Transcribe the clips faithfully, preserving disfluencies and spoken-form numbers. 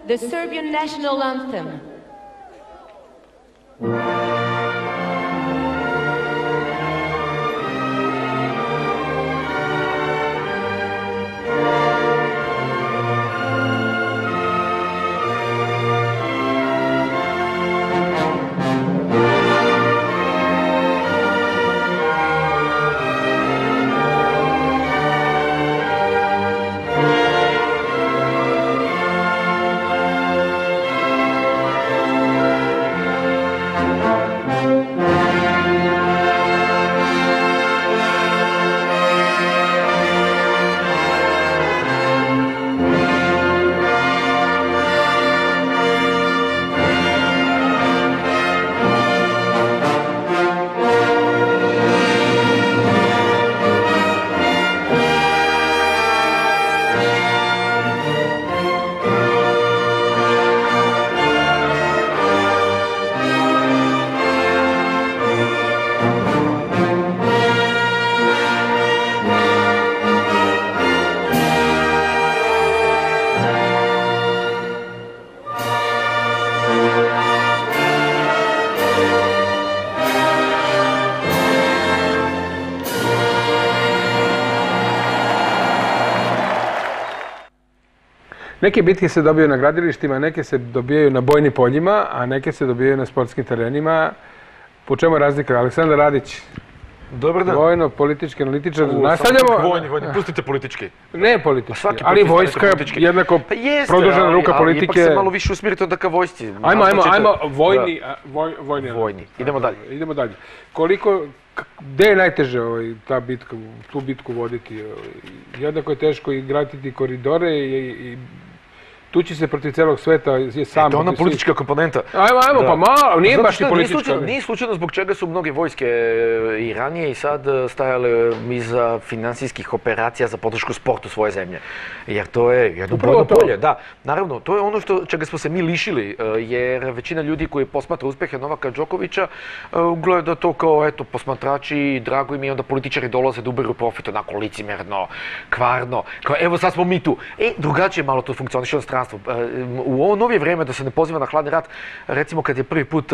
the Serbian national anthem. Neke bitke se dobijaju na gradilištima, neke se dobijaju na bojnim poljima, a neke se dobijaju na sportskim terenima. Po čemu je razlika? Aleksandar Radić. Dobar dan. Vojno, politički, analitičar. Nastavljamo... Vojni, vojni, pustite politički. Ne politički, ali vojska je jednako produžena ruka politike. Ipak se malo više usmjerite onda ka vojsci. Ajmo, ajmo, ajmo, vojni... Vojni. Idemo dalje. Idemo dalje. Koliko... Gde je najteže ta bitka, tu bitku voditi? Jednako je teško i graditi koridore i tući se protiv celog sveta je sam... To je ona politička komponenta. Ajmo, ajmo, pa malo, nije baš i politička. Nije slučajno zbog čega su mnoge vojske i ranije i sad stajale iza finansijskih operacija za podršku sportu svoje zemlje. Jer to je jedno bojno polje. Da, naravno, to je ono čega smo se mi lišili, jer većina ljudi koji posmatra uspehe Novaka Đokovića gleda to kao, eto, posmatrači, drago im i onda političari dolaze da uberu profit, onako licimerno, kvarno, kao evo sad smo mi tu. E, drugačije malo to funkcioniše od strane. U ovo novije vreme, da se ne poziva na hladni rat, recimo kad je prvi put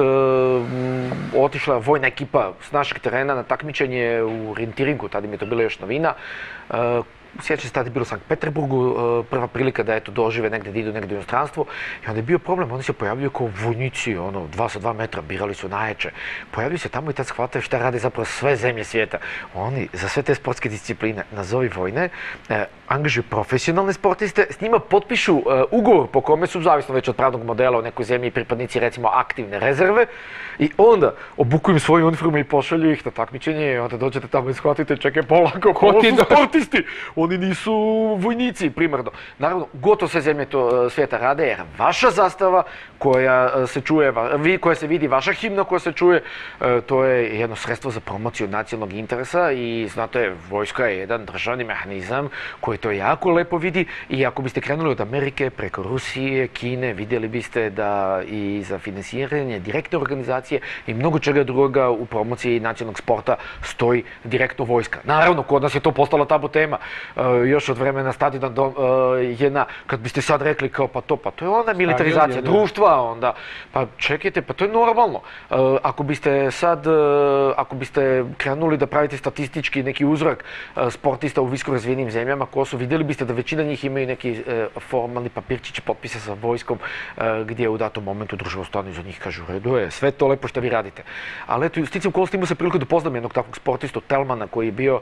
otišla vojna ekipa s našeg terena na takmičenje u orijentiringu, tada mi je to bila još novina, sjećam se, tada je bilo u Sankt Peterburgu, prva prilika da dožive negde, da idu negde u inostranstvo, i onda je bio problem, oni se pojavljaju kao vojnici, ono, dva sa dva metra, birali su najjače. Pojavljaju se tamo i tad shvataju šta rade zapravo sve zemlje svijeta. Oni za sve te sportske discipline, nazovi vojne, angažuju profesionalne sportiste, s njima potpišu ugovor po kome su, zavisno već od pravnog modela u nekoj zemlji, pripadnici recimo aktivne rezerve, i onda obukuju im svoje uniforme i pošalju ih na takmičenje, i onda dođete tamo i shvatite, čekaj polako, ovo su sportisti, oni nisu vojnici primarno. Naravno, gotovo sve zemlje svijeta rade, jer vaša zastava koja se čuje, koja se vidi, vaša himna koja se čuje, to je jedno sredstvo za promociju nacionalnog interesa i, znate, vojska je jedan državni mehanizam koji to jako lepo vidi, i ako biste krenuli od Amerike, preko Rusije, Kine, vidjeli biste da i za finansiranje direktne organizacije i mnogo čega drugoga u promociji nacionalnog sporta stoji direktno vojska. Naravno, kod nas je to postala tabu tema. Još od vremena Stadiona jedna, kad biste sad rekli kao pa to, pa to je onda militarizacija društva, onda, pa čekajte, pa to je normalno. Ako biste sad, ako biste krenuli da pravite statistički neki uzrak sportista u visko razvijenim zemljama, ko su, vidjeli biste da većina njih imaju neki formalni papirčići potpise sa vojskom, gdje u datom momentu država stane iza njih, kaže u redu je, sve to lepo što vi radite. Ali eto, sticam okolnosti, imao se priliku da poznam jednog takvog sportistu, Telmana, koji je bio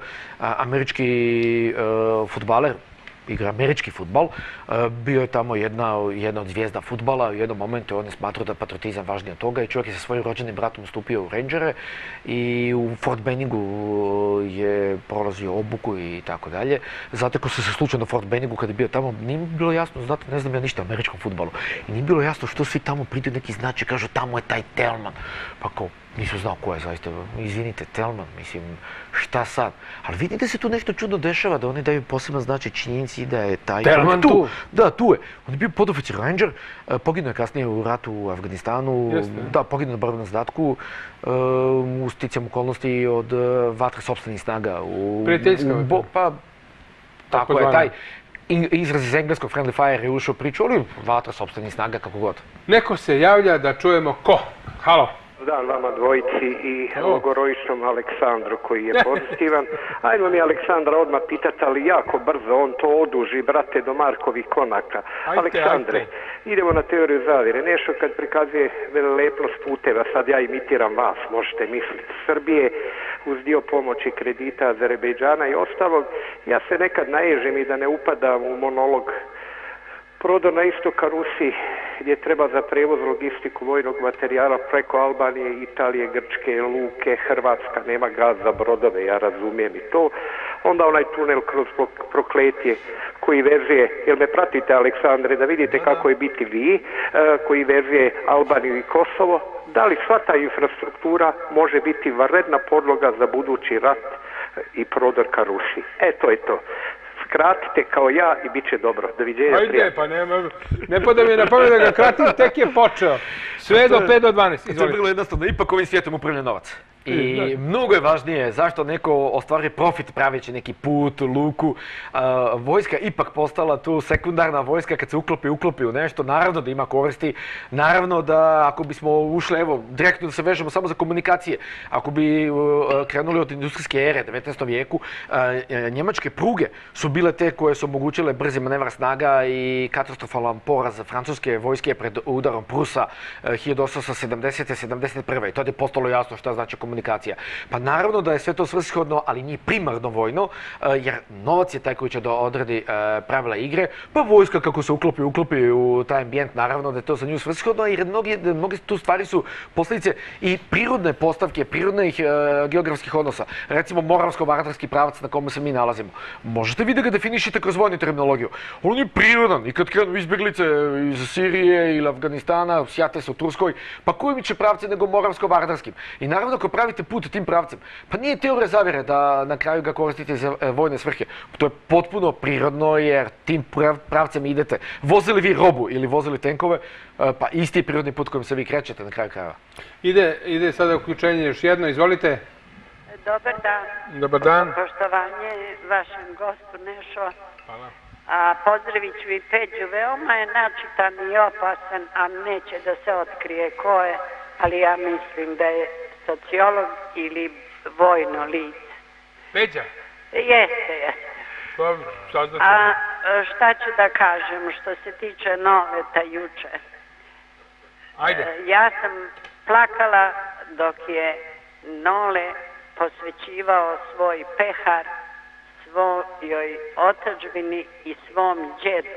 američki fudbaler, igra američki fudbal, bio je tamo jedna od zvijezda fudbala, u jednom momentu on je smatrao da je patriotizam važniji od toga i čovjek je sa svojim rođenim bratom stupio u Rangere i u Fort Benningu je prolazio obuku i tako dalje. Zatekao se se slučajno u Fort Benningu kad je bio tamo, nije mi bilo jasno, znate, ne znam ja ništa o američkom fudbalu, i nije bilo jasno što svi tamo pridu neki značaj, kažu tamo je taj Telman, pa kao, nisam znao ko je zaista, izvinite, Telman, mislim, šta sad? Ali vidim da se tu nešto čudno dešava, da oni daju poseban značaj činjenici da je taj... Telman tu? Da, tu je. On je bio podoficir Ranger, poginuo je kasnije u ratu u Afganistanu, da, poginuo na borbeno zadatku, u sticajem okolnosti od vatre sopstvenih snaga. Prijateljska? Pa, tako je, taj... izraz iz engleskog friendly fire je ušao u priču, ali vatra sopstvenih snaga, kako god. Neko se javlja da čujemo ko? Halo. Dan vama dvojici i logoroičnom Aleksandru koji je pozitivan. Ajmo mi Aleksandra odmah pitati, ali jako brzo, on to oduži, brate, do Markovih konaka. Ajde, Aleksandre, ajde. idemo na teoriju zavire. Nešto kad prikazuje velelepnost puteva, sad ja imitiram vas, možete misliti, Srbije, uz dio pomoći kredita Azerbejdžana i ostalog. Ja se nekad naježim i da ne upadam u monolog prodor na istok ka Rusiji, gdje treba za prevoz logistiku vojnog materijala preko Albanije, Italije, Grčke, Luke, Hrvatska, nema gaz za brodove, ja razumijem i to. Onda onaj tunel kroz Prokletje koji vezuje, jel me pratite Aleksandre, da vidite kako je biti vi, koji vezuje Albaniju i Kosovo, da li sva ta infrastruktura može biti varedna podloga za budući rat i prodor ka Rusiji. E, to je to. Skratite kao ja i bit će dobro. Doviđenja, Ajde, prijatno. pa nema, ne pada mi na pamet da ga kratim, tek je počeo. Sve do pet do dvanaest, To je izvolite. bilo jednostavno, ipak ovim svijetom upravlja novac. I mnogo je važnije zašto neko ostvari profit praveći neki put, luku. Vojska ipak postala tu sekundarna vojska, kad se uklopi, uklopi u nešto. Naravno da ima koristi, naravno da ako bismo ušli, evo, direktno da se vežemo samo za komunikacije, ako bi krenuli od industrijske ere, devetnaestom vijeku, njemačke pruge su bile te koje su omogućile brzi manevar snaga i katastrofalan poraz francuske vojske pred udarom Prusa hiljadu osamsto sedamdesete sedamdeset prve. I tada je postalo jasno šta znači komunikacija. Pa naravno da je sve to svrsishodno, ali nije primarno vojno, jer novac je taj koji će da odredi pravila igre, pa vojska kako se uklopi, uklopi u taj ambijent, naravno da je to za nju svrsishodno, jer mnoge tu stvari su posljedice i prirodne postavke, prirodnih geografskih odnosa. Recimo moravsko-varadarski pravac na kome se mi nalazimo. Možete vi da ga definišete kroz vojnu terminologiju. On je prirodan i kad krenu izbjeglice iz Sirije ili Afganistana, sjate se u Turskoj, pa kojim će pravce nego moravsko-varadarskim? I naravno ako pravite put tim pravcem, pa nije teorija zavjere da na kraju ga koristite za vojne svrhe. To je potpuno prirodno jer tim pravcem idete. Vozili vi robu ili vozili tenkove, pa isti je prirodni put kojim se vi krećete na kraju krajeva. Ide, ide sada uključenje još jedno, izvolite. Dobar dan. Dobar dan. Poštovanje vašem gostu Nešo. Hvala. A pozdravit ću i Peđu, veoma je načitan i opasan, a neće da se otkrije ko je, ali ja mislim da je sociolog ili vojno lice. Peđa? Jeste, jeste. Dobro, saznaću. A šta ću da kažem što se tiče Noleta juče? Ajde. Ja sam plakala dok je Nole posvećivao svoj pehar svojoj otadžbini i svom djedu.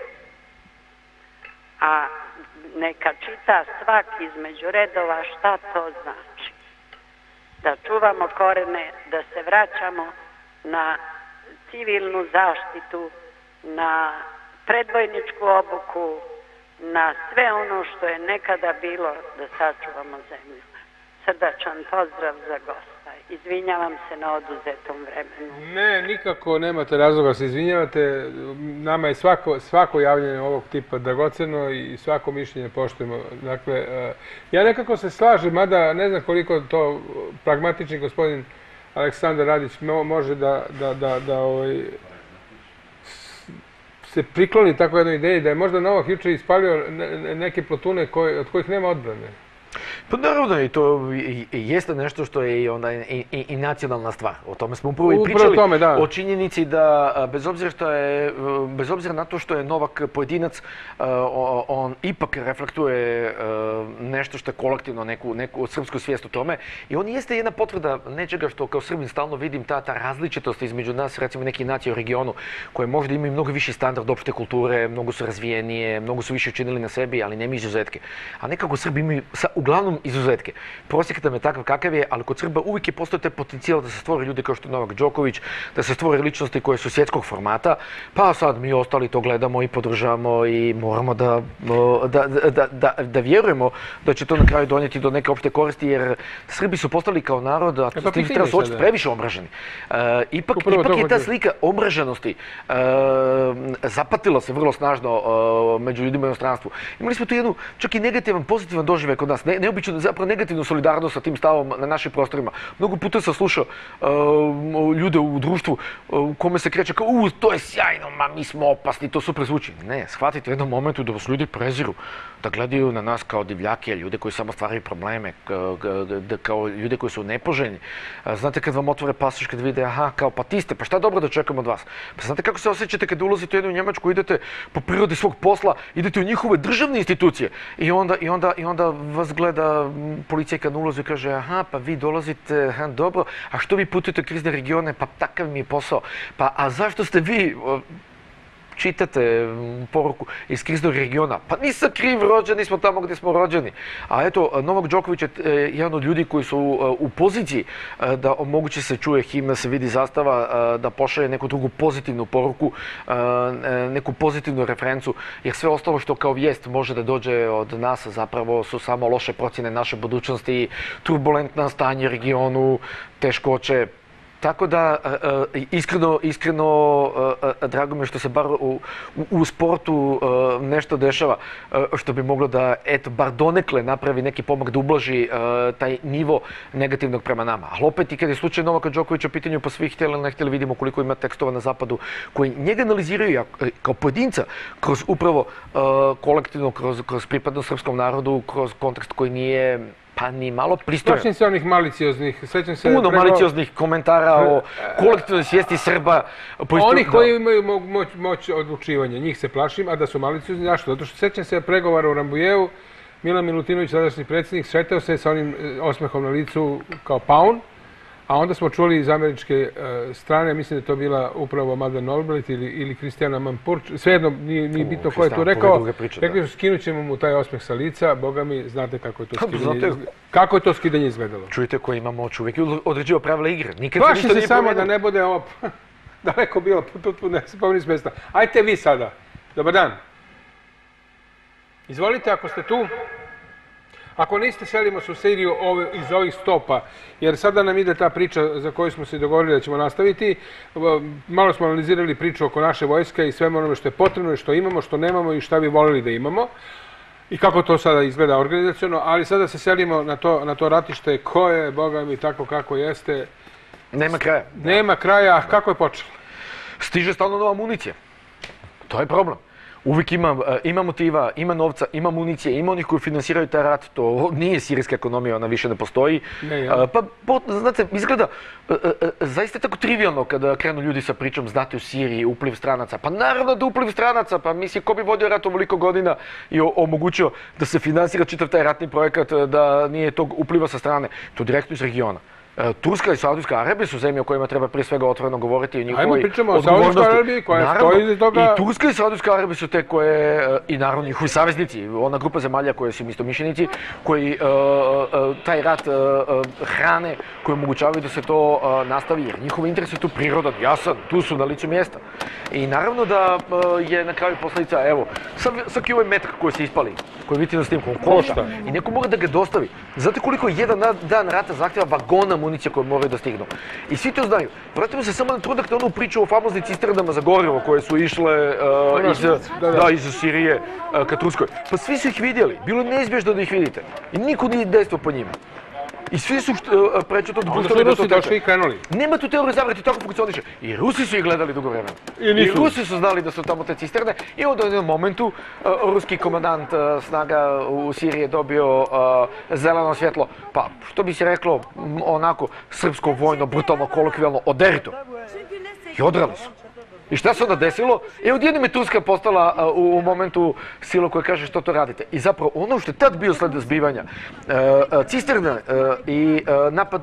A neka čita svak između redova šta to znači. Da čuvamo korene, da se vraćamo na civilnu zaštitu, na predvojničku obuku, na sve ono što je nekada bilo, da sačuvamo zemlju. Srdačan pozdrav za gosta. Izvinjavam se na oduzetom vremenu. Ne, nikako nemate razloga se izvinjavate. Nama je svako, svako javljanje ovog tipa dragoceno i svako mišljenje poštujemo. Dakle, ja nekako se slažem, mada ne znam koliko to pragmatični gospodin Aleksandar Radić može da, da, da, da ovaj, se prikloni tako jednoj ideji da je možda Novak juče ispalio neke plotune koje, od kojih nema odbrane. Pa naravno, i to jeste nešto što je i, onda, i, i, i nacionalna stvar. O tome smo upravo i pričali. Tome, da. O činjenici da, bez obzira, što je, bez obzira na to što je Novak pojedinac, on ipak reflektuje nešto što je kolektivno, neku, neku srpsku svijest o tome. I on jeste jedna potvrda nečega što kao Srbin stalno vidim, ta, ta različitost između nas, recimo neki nacije u regionu, koje možda imaju mnogo viši standard opšte kulture, mnogo su razvijenije, mnogo su više učinili na sebi, ali nema izuzetke. A nekako Srbi imaju sa, uglavnom izuzetke. Prosjek nam je takav kakav je, ali kod Srba uvijek je postoji taj potencijal da se stvore ljudi kao što je Novak Đoković, da se stvore ličnosti koje su svjetskog formata, pa sad mi ostali to gledamo i podržavamo i moramo da, da, da, da, da vjerujemo da će to na kraju donijeti do neke opšte koristi, jer Srbi su postali kao narod, a s tim treba se očiti previše omraženi. E, ipak, ipak je ta slika omraženosti e, zapatila se vrlo snažno e, među ljudima u inostranstvu. Imali smo tu jednu čak i negativan, pozitivan doživljaj kod nas, ne, neobično priču zapravo negativnu solidarnost sa tim stavom na našim prostorima. Mnogo puta sam slušao ljude u društvu u kome se kreće kao u, to je sjajno, ma mi smo opasni, to super zvuči. Ne, shvatite u jednom momentu da vas ljudi preziru, da gledaju na nas kao divljake, ljude koji samo stvaraju probleme, kao ljude koji su nepoželjni. Znate kad vam otvore pasoš, kad vide, aha, kao pa ti ste, pa šta dobro da čekamo od vas? Pa znate kako se osjećate kad ulazite u jednu Njemačku, idete po prirodi svog posla, idete u njihove državne institucije i onda, i onda, i onda vas gleda policija kad ulazi i kaže, aha, pa vi dolazite, aha, dobro, a što vi putujete u krizne regione, pa takav mi je posao, pa a zašto ste vi, čitate poruku iz kriznog regiona, pa nisam kriv, rođeni smo tamo gdje smo rođeni. A eto, Novak Đoković je jedan od ljudi koji su u poziciji da omogući se čuje himna, se vidi zastava, da pošalje neku drugu pozitivnu poruku, neku pozitivnu referencu, jer sve ostalo što kao vijest može da dođe od nas zapravo su samo loše procjene naše budućnosti, turbulentna stanje u regionu, teškoće. Tako da, iskreno, iskreno, drago mi je što se bar u, u sportu nešto dešava, što bi moglo da, eto, bar donekle napravi neki pomak da ublaži taj nivo negativnog prema nama. Ali opet i kada je slučaj Novaka Đokovića u pitanju, pa svi htjeli ili ne htjeli vidimo koliko ima tekstova na zapadu koji njega analiziraju kao pojedinca kroz upravo kolektivno, kroz, kroz pripadnost srpskom narodu, kroz kontekst koji nije pa ni malo pristojan. Sjećam se onih malicioznih, sećam se... Puno malicioznih komentara o kolektivnoj svijesti Srba. Oni koji imaju moć, moć odlučivanja, njih se plašim, a da su maliciozni, zašto? Zato što sećam se pregovara u Rambujevu, Milan Milutinović, sadašnji predsjednik, sretao se sa onim osmehom na licu kao paun, a onda smo čuli iz američke strane, mislim da je to bila upravo Madeleine Albright ili, ili Kristijana Mampurč, svejedno nije, nije bitno ko je to rekao, rekli su skinut ćemo mu taj osmeh sa lica, boga mi, znate kako je to skidanje, kako je to skidanje izgledalo. Čujte koji ima moć, uvijek određivo pravila igre. Plaši se samo da ne bude op, daleko bilo, tu ne se pomeni s mjesta. Ajte vi sada, dobar dan. Izvolite ako ste tu. Ako niste, selimo se u seriju iz ovih stopa, jer sada nam ide ta priča za koju smo se dogovorili da ćemo nastaviti. Malo smo analizirali priču oko naše vojske i sve onome što je potrebno i što imamo, što nemamo i šta bi volili da imamo. I kako to sada izgleda organizaciono, ali sada se selimo na to, na to ratište koje, boga mi, tako kako jeste. Nema kraja. Nema kraja, a kako je počelo? Stiže stalno nova municija. To je problem. Uvijek ima, ima motiva, ima novca, ima municije, ima onih koji finansiraju taj rat, to nije sirijska ekonomija, ona više ne postoji. Ne, ja. Pa, znate, izgleda zaista tako trivialno kada krenu ljudi sa pričom, znate u Siriji, upliv stranaca. Pa naravno da upliv stranaca, pa misli ko bi vodio rat ovoliko godina i omogućio da se finansira čitav taj ratni projekat, da nije tog upliva sa strane, to direktno iz regiona. Turska i Saudijska Arabija su zemlje o kojima treba prije svega otvoreno govoriti o njihovoj odgovornosti. Ajmo, pričamo o Saudijskoj Arabiji koja stoji iza toga. I Turska i Saudijska Arabija su te koje, i naravno njihovi saveznici, ona grupa zemalja koje su istomišljenici, koji taj rat hrane, koji omogućavaju da se to nastavi, jer njihov interes je tu prirodan, jasan, tu su na licu mjesta. I naravno da je na kraju posljedica, evo, svaki ovaj metak koji se ispali, koji vidite na snimku, košta i neko mora da ga dostavi. Znate koliko jedan dan rata zahtjeva vagona municije koje moraju da stignu. I svi to znaju. Vratimo se samo na trudak na onu priču o famoznim cisternama za gorivo koje su išle iz Sirije ka Turskoj. Pa svi su ih vidjeli. Bilo je neizbježno da ih vidite. I niko nije dejstvo po njima. I svi su prečutno dopustili da to teče. Onda su Rusi došli i krenuli. Nema tu teorije zavrati, tako funkcioniše. I Rusi su ih gledali dugo vremena. I Rusi su znali da su tamo te cisterne. I onda u jednom momentu ruski komandant snaga u Siriji je dobio zeleno svjetlo. Pa, što bi se reklo, onako, srpsko, vojno, brutalno, kolokvijalno, oderi to. I odrali su. I šta se onda desilo? I odjednom je Turska postala u momentu silo koja kaže što to radite. I zapravo ono što je tad bio sled zbivanja, cisterna i napad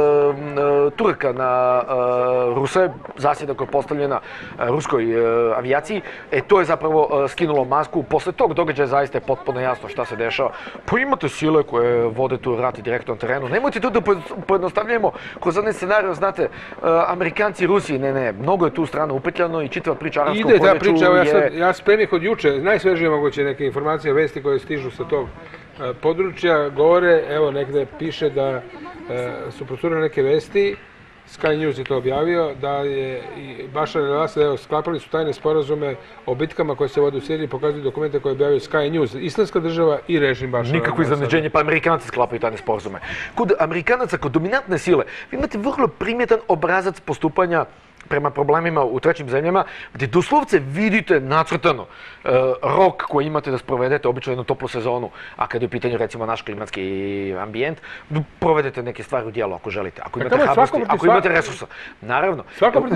Turka na Ruse, zasjeda koja je postavljena ruskoj avijaciji, e to je zapravo skinulo masku. Posle tog događaja zaista je potpuno jasno šta se dešava. Pa imate sile koje vode tu rat direktno na terenu. Nemojte to da pojednostavljamo kroz onaj scenarij, znate, Amerikanci i Rusi, ne, ne, mnogo je tu strana upetljano i čitava priča arapskom području je... Ide ta priča, evo ja sad, ja spremih od juče, najsvežije moguće neke informacije, vesti koje stižu sa tog područja, govore, evo negde piše da su procurene neke vesti Sky News je to objavio, da je i Bašar el-Asad, evo, sklapali su tajne sporazume o bitkama koje se vode u Siriji, pokazuju dokumente koje je objavio Sky News, Islamska država i režim Bašara. Nikakvo iznenađenje, pa Amerikanci sklapaju tajne sporazume. Kod Amerikanaca, kod dominantne sile, vi imate vrlo primjetan obrazac postupanja prema problemima u trećim zemljama, gdje doslovce vidite nacrtano rok koji imate da sprovedete, obično jednu toplu sezonu, a kada je u pitanju recimo naš klimatski ambijent, provedete neke stvari u dijelu ako želite, ako imate hrabrosti, ako imate resursa. Naravno,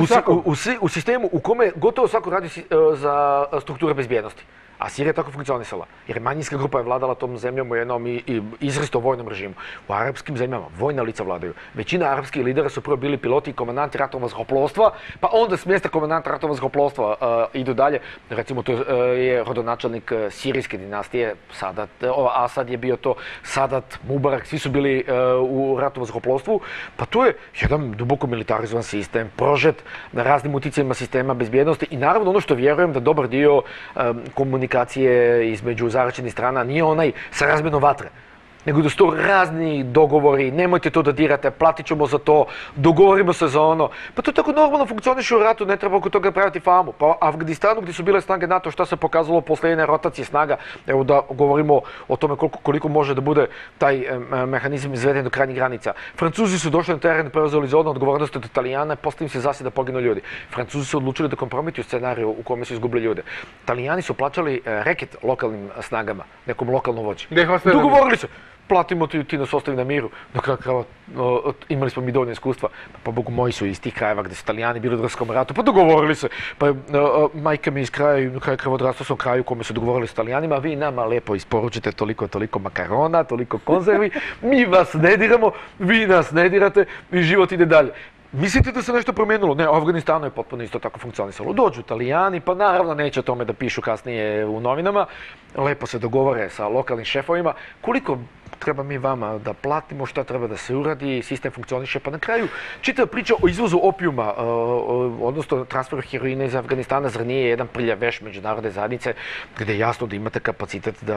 u sistemu u kome gotovo svako radi za strukture bezbjednosti. A Sirija je tako funkcionisala, jer manjinska grupa je vladala tom zemljom u jednom izristo vojnom režimu. U arapskim zemljama vojna lica vladaju. Većina arapskih lidera su prvo bili piloti i komandanti ratovnog zrakoplovstva, pa onda s mjesta komandanta ratovnog zrakoplovstva idu dalje. Recimo, to je rodonačelnik sirijske dinastije, Sadat, Asad je bio to, Sadat, Mubarak, svi su bili u ratovnom zrakoplovstvu. Pa to je jedan duboko militarizovan sistem, prožet na raznim uticajima sistema bezbjednosti i naravno ono što vjerujem da dobar dio komunikacije komunikacije između zaraćenih strana nije onaj sa razmjenom vatre, nego da su to razni dogovori, nemojte to da dirate, platit ćemo za to, dogovorimo se za ono. Pa to tako normalno funkcioniše u ratu, ne treba oko toga praviti famu. Pa u Afganistanu gdje su bile snage NATO, šta se pokazalo posle jedne rotacije snaga, evo da govorimo o tome koliko, koliko može da bude taj mehanizam izveden do krajnjih granica. Francuzi su došli na teren, preuzeli zonu odgovornosti od Italijana, posle im se zasi da poginu ljudi. Francuzi su odlučili da kompromituju scenariju u kome su izgubili ljude. Italijani su plaćali reket lokalnim snagama, nekom lokalnom vođi. Dogovorili se. Platimo ti, ti nas ostavi na miru. Do kraja krava imali smo mi dovoljno iskustva. Pa Bogu moji su iz tih krajeva gdje su Italijani bili u Drugom ratu, pa dogovorili se. Pa majka mi iz kraja, na kraju krava odrastao sam kraju u kome su dogovorili s Italijanima, vi nama lepo isporučite toliko, toliko makarona, toliko konzervi, mi vas ne diramo, vi nas ne dirate i život ide dalje. Mislite da se nešto promijenilo? Ne, u Afganistanu je potpuno isto tako funkcionisalo. Dođu Italijani, pa naravno neće o tome da pišu kasnije u novinama, lepo se dogovore sa lokalnim šefovima, koliko treba mi vama da platimo, šta treba da se uradi, sistem funkcioniše, pa na kraju čitava priča o izvozu opijuma, odnosno transferu heroina iz Afganistana, zar nije jedan prljav veš međunarodne zajednice, gdje je jasno da imate kapacitet da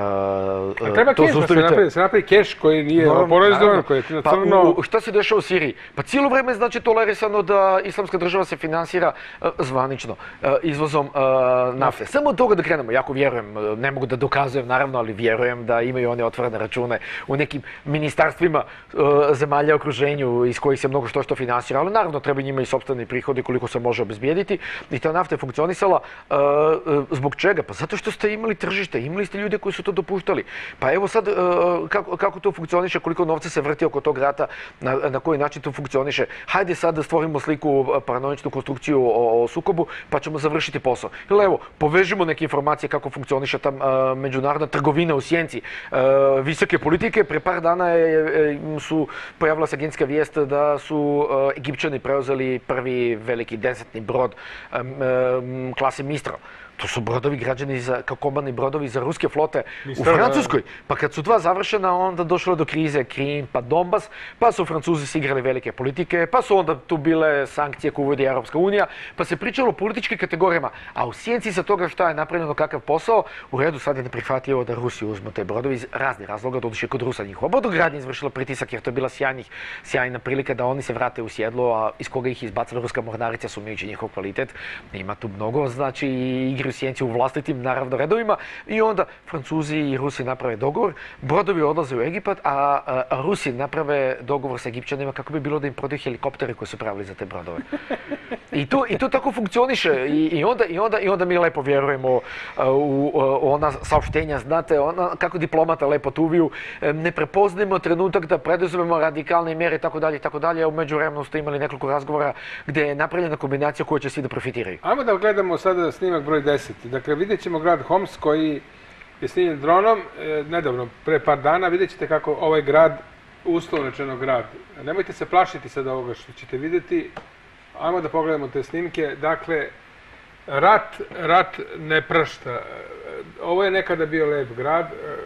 to zaustavite. Treba keš, se napravi keš koji nije oporozivan, koji je crno. Šta se dešava u Siriji? Pa cijelo vreme znači tolerisano da Islamska država se finansira zvanično izvozom nafte. Samo od toga da krenemo, jako vjerujem, ne mogu da dokazujem naravno, ali vjerujem da imaju one otvorene račune u nekim ministarstvima zemalja u okruženju iz kojih se mnogo što što finansira, ali naravno treba njima i sopstveni prihodi koliko se može obezbijediti i ta nafta je funkcionisala. Zbog čega? Pa zato što ste imali tržište, imali ste ljude koji su to dopuštali. Pa evo sad kako to funkcioniše, koliko novca se vrti oko tog rata, na koji način to funkcioniše. Hajde sad da stvorimo sliku, paranoičnu konstrukciju o sukobu, pa ćemo završiti posao. Ili evo, povežimo neke informacije kako funkcioniše ta međunarodna trgovina u sjenci visoke politike. Pre par dana su pojavila se agentska vijest da su Egipćani preuzeli prvi veliki desetni brod klase Mistral. To su brodovi građani kao komandni brodovi za ruske flote u Francuskoj. Pa kad su dva završena, onda došlo do krize Krim pa Donbas, pa su Francuzi si igrali velike politike, pa su onda tu bile sankcije koje uvodi Europska unija, pa se pričalo o političkim kategorijama. A u sjenci sa toga šta je napravljeno kakav posao, u redu sad je neprihvatljivo da Rusi uzmu te brodovi iz raznih razloga, doduše kod Rusa njihova brodogradnja izvršila pritisak jer to je bila sjajna prilika da oni se vrate u sjedlo, a iz koga ih izbacila ruska mornarica sumnjujući njihov kvalitet. Ima tu mnogo, znači igri u sjenci u vlastitim, naravno, redovima i onda Francuzi i Rusi naprave dogovor, brodovi odlaze u Egipat, a Rusi naprave dogovor sa Egipćanima kako bi bilo da im prodaju helikoptere koji su pravili za te brodove. I to, i to tako funkcioniše i, i, onda, i, onda, i onda mi lepo vjerujemo u ona saopštenja, znate, ona, kako diplomata lepo tuviju, ne prepoznajemo trenutak da preduzmemo radikalne mjere i tako dalje i tako dalje, a u međuvremenu ste imali nekoliko razgovora gdje je napravljena kombinacija koju će svi da profitiraju. Ajmo da gledamo sada snimak broj deset. Dakle, vidjet ćemo grad Homs koji je snimljen dronom nedavno, pre par dana. Vidjet ćete kako ovaj grad, uslovno rečeno grad, nemojte se plašiti sad ovoga što ćete vidjeti. Ajmo da pogledamo te snimke. Dakle, rat, rat ne prašta. Ovo je nekada bio lep grad.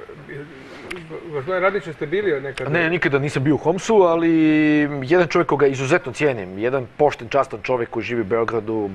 Gospodine Radiću, ste bili nekada? Ne, nikada nisam bio u Homsu, ali jedan čovjek koga izuzetno cijenim, jedan pošten, častan čovjek koji živi u Beogradu,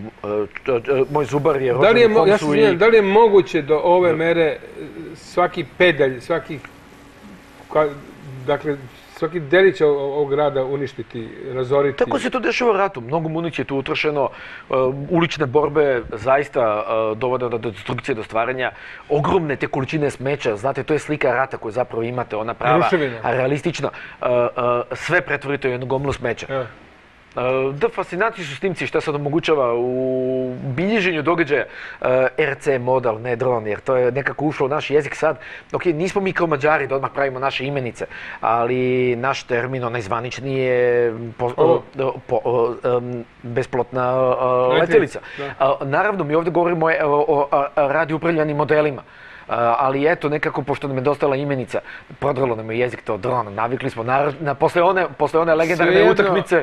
moj zubar je rođen u Homsu. Ja se izvinjam, da li je moguće do ove mere svaki pedalj, svaki, dakle, svaki delić ovog grada uništiti, razoriti. Tako se to dešava u ratu. Mnogo municije tu utrošeno, ulične borbe zaista dovode do destrukcije, do stvaranja. Ogromne te količine smeća, znate, to je slika rata koju zapravo imate, ona prava, realistična. Sve pretvorite u jednu gomilu smeća. Da, fascinantni su snimci šta sad omogućava u bilježenju događaja er ce model, ne dron, jer to je nekako ušlo u naš jezik sad. Ok, nismo mi kao Mađari da odmah pravimo naše imenice, ali naš termin, onaj zvanični je bespilotna letjelica. Naravno, mi ovdje govorimo o radi upravljanim modelima. Ali eto, nekako, pošto nam je dostala imenica, prodralo nam je jezik to dron, navikli smo, posle one legendarne utakmice.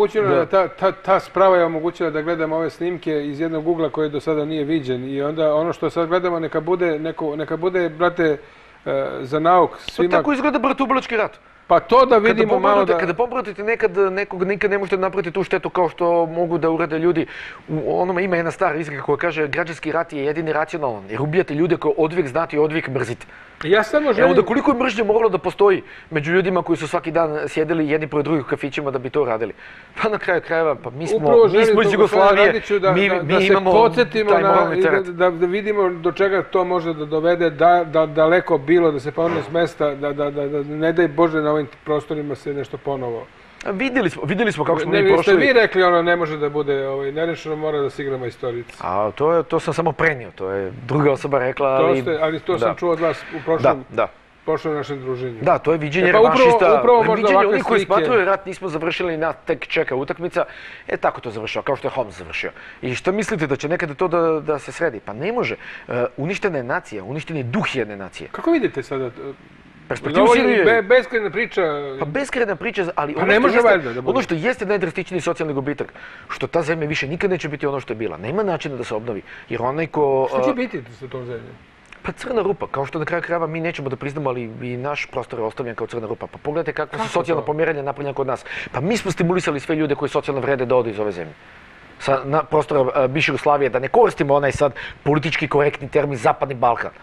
Ta sprava je omogućila da gledamo ove snimke iz jednog ugla koji do sada nije viđen i onda ono što sad gledamo neka bude, brate, za nauk svima. Tako izgleda bratoubilački rat. Pa to da vidimo malo da... Kada pombratite nekad nekog, nikad ne možete napraviti tu štetu kao što mogu da urade ljudi. Onome ima jedna stara izreka koja kaže građanski rat je jedini racionalan, jer ubijate ljude koji odvijek znate i odvijek mrzite. Ja samo želim... Evo da koliko je mržnje moralo da postoji među ljudima koji su svaki dan sjedili jedni pored drugih u kafićima da bi to radili. Pa na kraju krajeva, pa mi smo iz Jugoslavije, mi imamo taj moralni teret. Da vidimo do čega to može da dovede, daleko bilo, da se pomene s mesta, da ne daj Bože na ovim prostorima se nešto ponovo. Vidjeli smo kako smo mi prošli. Ste vi rekli ono ne može da bude nerešeno, mora da se igramo istorici. A to sam samo prenio, to je druga osoba rekla. Ali to sam čuo od vas u prošlom našem druženju. Da, to je viđenje revanšista, viđenje onih koji smatruju rat nismo završili, nas tek čeka utakmica. E tako to završava, kao što je Homs završio. I što mislite da će nekada to da se sredi? Pa ne može. Uništena je nacija, uništen je duh jedne nacije. Kako vidite sada? Ovo je beskrajna priča. Pa beskrajna priča, ali ono što jeste najdrastičniji socijalni gubitak, što ta zemlja više nikad neće biti ono što je bila. Nema načina da se obnovi. Jer onaj ko... Što će biti sa tom zemljom? Pa crna rupa, kao što na kraju krajeva mi nećemo da priznamo, ali i naš prostor je ostavljen kao crna rupa. Pa pogledajte kakva su socijalna pomeranja napravljena kod nas. Pa mi smo stimulisali sve ljude koji socijalno vrede da odu iz ove zemlje. Sa prostora bivše Jugoslavije, da ne koristimo onaj sad politički korektni termin Zapadni Balkan.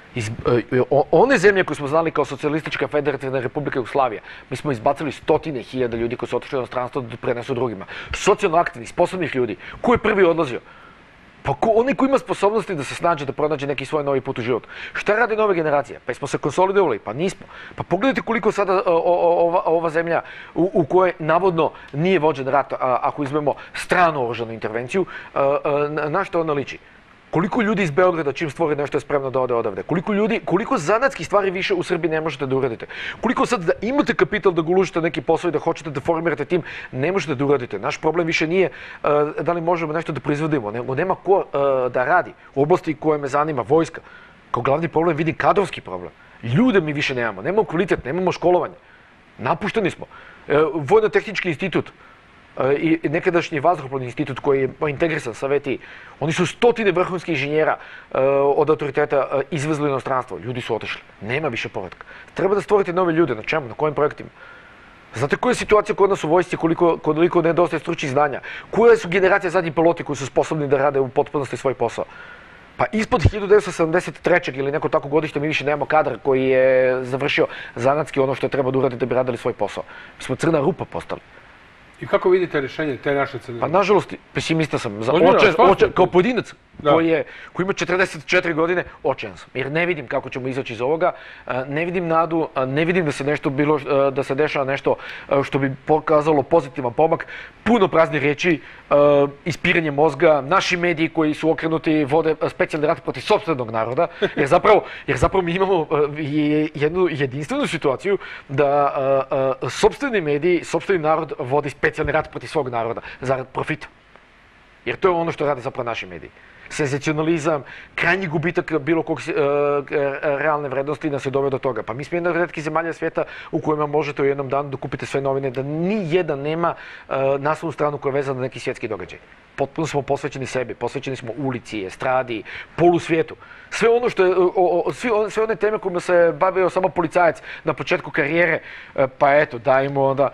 One zemlje koje smo znali kao socijalistička federativna republika Jugoslavija, mi smo izbacili stotine hiljada ljudi koji su otišli u inostranstvo da prenesu drugima. Socijalno aktivnih, sposobnih ljudi. Ko je prvi odlazio? Pa onaj ko ima sposobnosti da se snađe, da pronađe neki svoj novi put u život. Šta radi nove generacije? Pa smo se konsolidovali? Pa nismo. Pa pogledajte koliko sada ova zemlja u kojoj navodno nije vođen rat, ako izmemo stranu oružanu intervenciju, na što ona liči? Koliko ljudi iz Beograda čim stvore nešto je spremno da ode odavde? Koliko ljudi, koliko zanatskih stvari više u Srbiji ne možete da uradite? Koliko sad da imate kapital da ga uložite neki posao i da hoćete da formirate tim, ne možete da uradite. Naš problem više nije da li možemo nešto da proizvodimo, nego nema ko da radi. U oblasti koje me zanima, vojska, kao glavni problem vidim kadrovski problem. Ljude mi više nemamo, nemamo kvalitet, nemamo školovanje. Napušteni smo. Vojno-tehnički institut i nekadašnji vazduhoplovni institut koji je integrisan sa ve te i. Oni su stotine vrhunskih inženjera od autoriteta izvezli u inostranstvo. Ljudi su otišli. Nema više povratka. Treba da stvorite nove ljude. Na čemu? Na kojim projektima? Znate koja je situacija kod nas u vojsci, koliko nedostaje stručnih znanja? Koja su generacija zadnji piloti koji su sposobni da rade u potpunosti svoj posao? Pa ispod hiljadu devetsto sedamdeset trećeg ili neko tako godište mi više nemamo kadar koji je završio zanatski ono što je treba da uradi da bi radili svoj posao. Mi smo crna rupa postali. I kako vidite rješenje te naše crne? Pa nažalost, pesimista sam. Kao pojedinac koji ima četrdeset četiri godine, očajan sam. Jer ne vidim kako ćemo izaći iz ovoga, ne vidim nadu, ne vidim da se nešto bilo, da se dešava nešto što bi pokazalo pozitivan pomak. Puno praznih riječi, ispiranje mozga, naši mediji koji su okrenuti vode specijalni rat protiv sopstvenog naroda, jer zapravo mi imamo jednu jedinstvenu situaciju da sopstveni mediji, sopstveni narod vodi specijalni rat protiv svog naroda, zarad profita. Jer to je ono što rade zapravo naši mediji. Senzacionalizam, krajnji gubitak bilo kog realne vrednosti nas je doveo do toga. Pa mi smo jedna od retkih zemalja svijeta u kojima možete u jednom danu da kupite sve novine, da ni jedan nema naslovnu stranu koja je vezana na neki svjetski događaj. Potpuno smo posvećeni sebi, posvećeni smo ulici, estradi, polusvijetu. Sve ono što je, sve one teme kojima se bavio samo policajac na početku karijere, pa eto, dajmo onda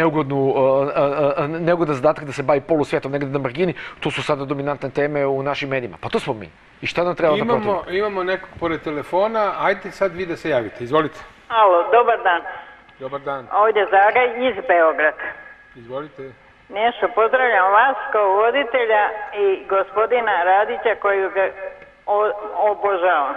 neugodan zadatak da se bavi polusvijetom negdje na margini, to su sada dominantne teme u našim medijima. Pa to smo mi. I šta nam treba da protiv? Imamo nekog pored telefona, ajde sad vi da se javite, izvolite. Alo, dobar dan. Dobar dan. Ovdje Zaga iz Beograda. Izvolite. Nešto, pozdravljam vas kao voditelja i gospodina Radića koju ga obožavam.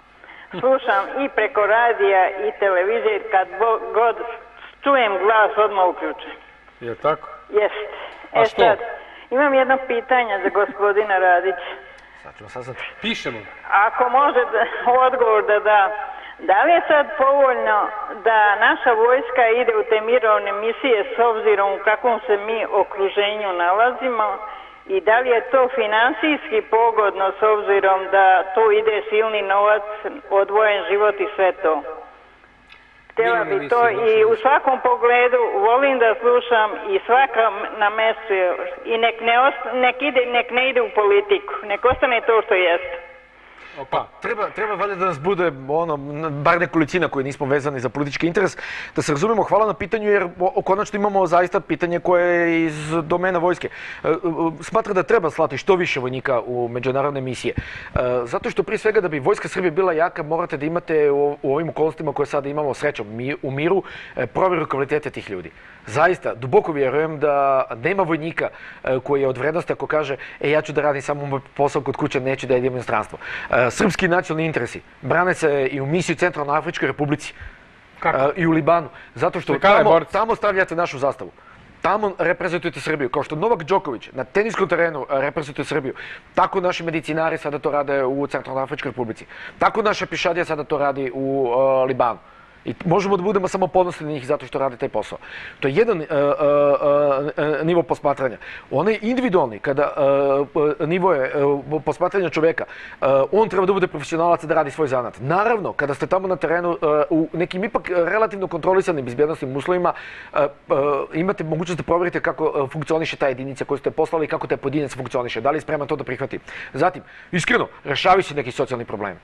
Slušam i preko radija i televizije, kad god čujem glas odmah uključim. Je tako? Jeste. A što? Sad, imam jedno pitanje za gospodina Radića. Sad ćemo saznati. Pišemo. Ako može da, odgovor da da, da li je sad povoljno da naša vojska ide u te mirovne misije s obzirom u kakvom se mi okruženju nalazimo i da li je to finansijski pogodno s obzirom da tu ide silni novac, odvojen život i sve to? Htjela bi to i u svakom pogledu volim da slušam i svaka na mjestu i nek ne, nek ide, nek ne ide u politiku, nek ostane to što jeste. Pa, treba, treba valjda da nas bude ono, bar nekolicina koji nismo vezani za politički interes. Da se razumemo, hvala na pitanju jer konačno imamo zaista pitanje koje je iz domena vojske. Smatra da treba slati što više vojnika u međunarodne misije. Zato što prije svega da bi vojska Srbije bila jaka morate da imate u, u ovim okolnostima koje sada imamo srećom u miru provjeru kvalitete tih ljudi. Zaista, duboko vjerujem da nema vojnika koji je od vrednosti ako kaže e ja ću da radim samo moj posao kod kuće, neću da idem u inostranstvo. Srpski nacionalni interesi brane se i u misiji u Centralnoafričkoj Republici i u Libanu, zato što tamo, tamo stavljate našu zastavu. Tamo reprezentujete Srbiju, kao što Novak Đoković na teniskom terenu reprezentuje Srbiju. Tako naši medicinari sada to rade u Centralnoafričkoj Republici. Tako naša pišadija sada to radi u uh, Libanu. I možemo da budemo samo ponosni na njih zato što rade taj posao. To je jedan uh, uh, uh, nivo posmatranja. Onaj individualni, kada uh, nivo je uh, posmatranja čoveka, uh, on treba da bude profesionalac da radi svoj zanat. Naravno, kada ste tamo na terenu uh, u nekim ipak relativno kontrolisanim bezbjednostnim uslovima, uh, uh, imate mogućnost da provjerite kako uh, funkcioniše ta jedinica koju ste poslali i kako taj pojedinac funkcioniše. Da li je spreman to da prihvati? Zatim, iskreno, rešavaju se neki socijalni problemi.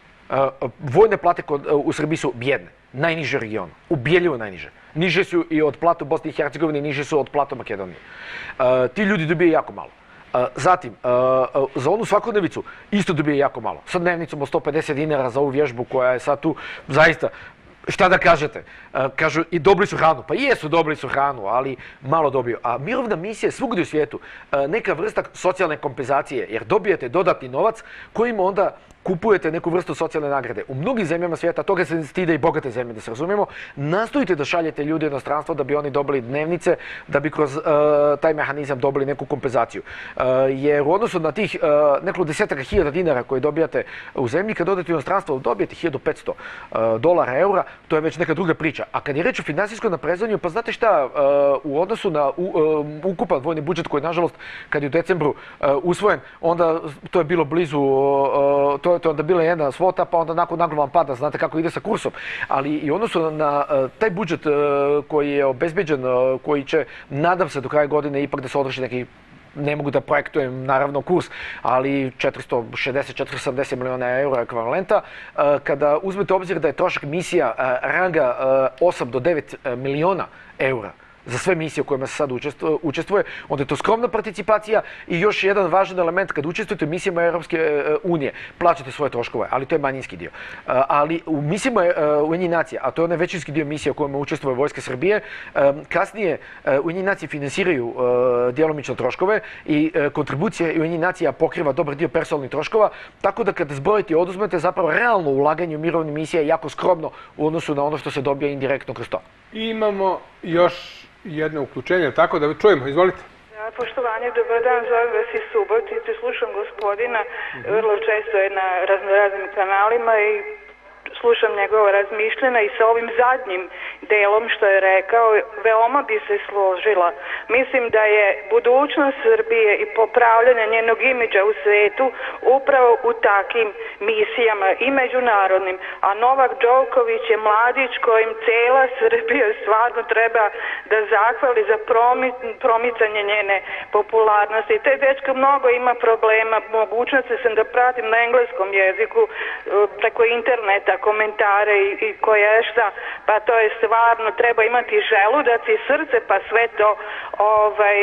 Uh, vojne plate kod, uh, u Srbiji su bjedne, najniže u regionu, ubjeljivo najniže. Niže su i od plata u Bosni i Hercegovini, niže su od plata u Makedoniji. Uh, ti ljudi dobije jako malo. Uh, zatim, uh, uh, za onu svakodnevicu isto dobije jako malo. Sa dnevnicom od sto pedeset dinara za ovu vježbu koja je sad tu, zaista, šta da kažete? Uh, kažu i dobili su hranu. Pa jesu, dobili su hranu, ali malo dobiju. A mirovna misija je svugdje u svijetu uh, neka vrsta socijalne kompenzacije, jer dobijete dodatni novac kojim onda kupujete neku vrstu socijalne nagrade. U mnogim zemljama svijeta, toga se stide i bogate zemlje, da se razumijemo, nastojite da šaljete ljudi u inostranstvo da bi oni dobili dnevnice, da bi kroz uh, taj mehanizam dobili neku kompenzaciju. Uh, jer u odnosu na tih uh, nekoliko desetaka hiljada dinara koje dobijate u zemlji, kad odete u inostranstvo dobijete hiljadu petsto dolara, eura, to je već neka druga priča. A kad je reč o finansijskom naprezanju, pa znate šta, uh, u odnosu na u, uh, ukupan vojni budžet koji, nažalost, kad je u decembru uh, usvojen, onda to je bilo blizu, uh, to to je onda bila jedna svota, pa onda nakon naglo vam pada, znate kako ide sa kursom. Ali i odnosu na uh, taj budžet uh, koji je obezbeđen, uh, koji će, nadam se, do kraja godine ipak da se održi neki, ne mogu da projektujem naravno kurs, ali četiristo šezdeset do četiristo sedamdeset miliona eura ekvivalenta. Uh, kada uzmete obzir da je trošak misija uh, ranga uh, osam do devet miliona eura, za sve misije u kojima se sad učestvuje, onda je to skromna participacija i još jedan važan element, kad učestvujete u misijama Europske unije, plaćate svoje troškove, ali to je manjinski dio. Ali u misijama Ujedinjenih nacija, a to je onaj većinski dio misije u kojima učestvuje Vojska Srbije, kasnije Ujedinjene nacije finansiraju djelomično troškove i kontribucija Ujedinjenih nacija pokriva dobar dio personalnih troškova, tako da kada zbrojite i oduzmete, zapravo realno ulaganje u mirovne misije je jako skromno u odnosu na ono što se dobija indirektno kroz to. Imamo još jedno uključenje, tako da čujemo, izvolite. Ja, poštovanje, dobar dan, zovem vas iz Subotice, slušam gospodina, vrlo često je na raznoraznim kanalima i slušam njegova razmišljena i sa ovim zadnjim delom što je rekao, veoma bi se složila. Mislim da je budućnost Srbije i popravljanje njenog imidža u svetu upravo u takim misijama i međunarodnim. A Novak Đoković je mladić kojim cela Srbija stvarno treba da zahvali za promicanje njene popularnosti. Taj dečko mnogo ima problema, mogućnosti sam da pratim na engleskom jeziku preko interneta, komentare i, i koje šta, pa to je stvarno, treba imati želudac i srce, pa sve to ovaj,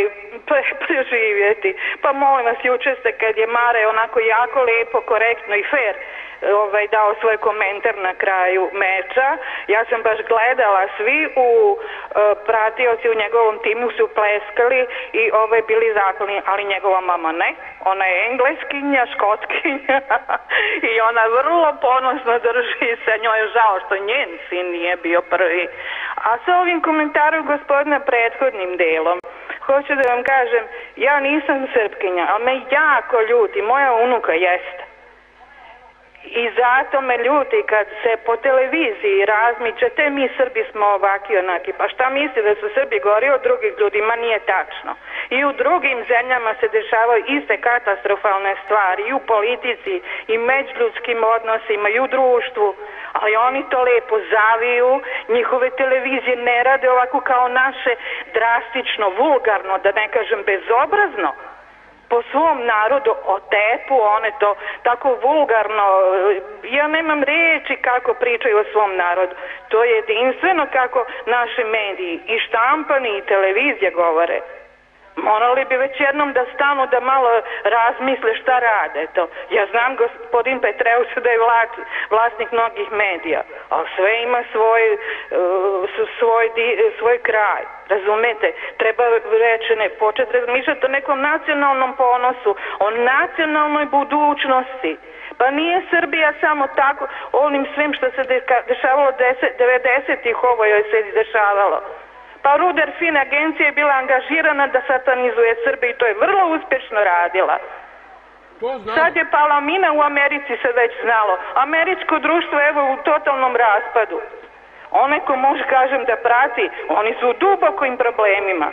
preživjeti. Pa molim vas, juče ste kad je Mare onako jako lepo, korektno i fair ovaj, dao svoj komentar na kraju meča. Ja sam baš gledala, svi u uh, pratioci u njegovom timu su pleskali i ovaj, bili zahvalni, ali njegova mama ne. Ona je engleskinja, škotkinja i ona vrlo ponosno drži se, njoj je žao što njen sin nije bio prvi. A sa ovim komentarom gospodina prethodnim delom, hoću da vam kažem, ja nisam Srpkinja, ali me jako ljuti, moja unuka jeste. I zato me ljuti kad se po televiziji razmičete, mi Srbi smo ovaki onaki. Pa šta misli da su Srbi gori od drugih ljudi? Ma nije tačno. I u drugim zemljama se dešavaju iste katastrofalne stvari, i u politici, i međuljudskim odnosima, i u društvu. Ali oni to lepo zaviju, njihove televizije ne rade ovako kao naše, drastično, vulgarno, da ne kažem bezobrazno. Po svom narodu otepu, one to tako vulgarno, ja nemam reči kako pričaju o svom narodu. To je jedinstveno kako naši mediji i štampani i televizija govore. Morali bi već jednom da stanu da malo razmisle šta rade to. Ja znam gospodin Petreus da je vlasnik mnogih medija, ali sve ima svoj, svoj, svoj kraj. Razumete? Treba reći ne, početi razmišljati o nekom nacionalnom ponosu, o nacionalnoj budućnosti. Pa nije Srbija samo tako, onim svim što se dešavalo devedesetih ovo joj se dešavalo. Pa Ruder Fin agencija je bila angažirana da satanizuje Srbiju i to je vrlo uspješno radila. Sad je Palomina u Americi se već znalo. Američko društvo evo u totalnom raspadu. One ko može kažem da prati, oni su u dubokim problemima.